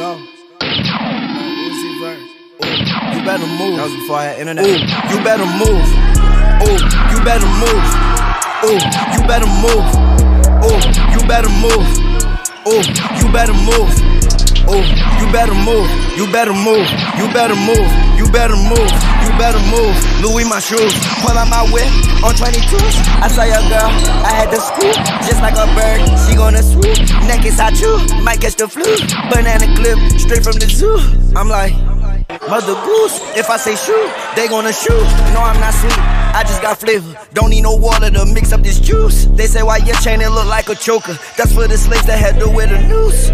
go. Uzi Vert. You better move. That was before I had internet. Ooh, you better move. Ooh, you better move. Ooh, you better move. Ooh, you better move. Ooh, you better move. Ooh, you better move. You better move. You better move. You better move. You better move. Louis my shoes. Pull out my whip on 22s. I saw your girl, I had to scoop. Just like a bird, she gonna swoop. Neck is hot too, might catch the flu. Banana clip, straight from the zoo. I'm like, Mother Goose, if I say shoot, they gonna shoot. No, I'm not sweet, I just got flavor. Don't need no water to mix up this juice. They say why your chain it look like a choker. That's for the slaves that had to wear the noose.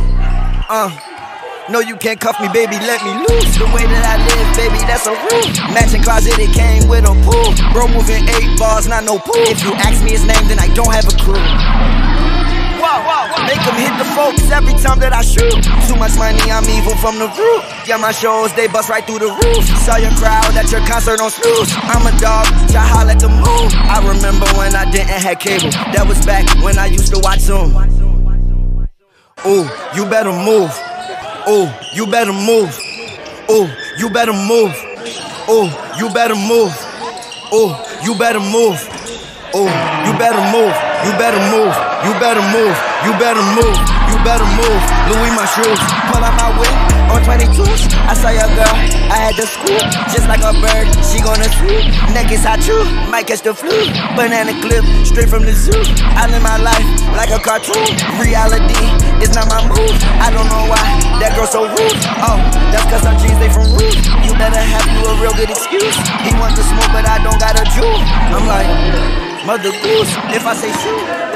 No, you can't cuff me, baby, let me loose. The way that I live, baby, that's a rule. Matching closet, it came with a pool. Bro moving 8 bars, not no pool. If you ask me his name, then I don't have a clue. Make them hit the focus every time that I shoot. Too much money, I'm evil from the root. Yeah, my shows, they bust right through the roof. Saw your crowd at your concert on snooze. I'm a dog, y'all holler at the moon. I remember when I didn't have cable. That was back when I used to watch Zoom. Ooh, you better move. Ooh, you better move. Ooh, you better move. Ooh, you better move. Ooh, you better move. Ooh, you better move. You better move. You better move. You better move. You better move. Louis my shoes. Pull out my whip on 22s. I saw your girl, I had to scoop. Just like a bird, she gonna swoop. Neck is hot too, might catch the flu. Banana clip, straight from the zoo. I live my life like a cartoon. Reality is not my move. I don't know why that girl so rude. Oh, that's cause her jeans they from rude. You better have you a real good excuse. He wants to smoke but I don't got a jewel. I'm like, Mother Goose, if I say shoot.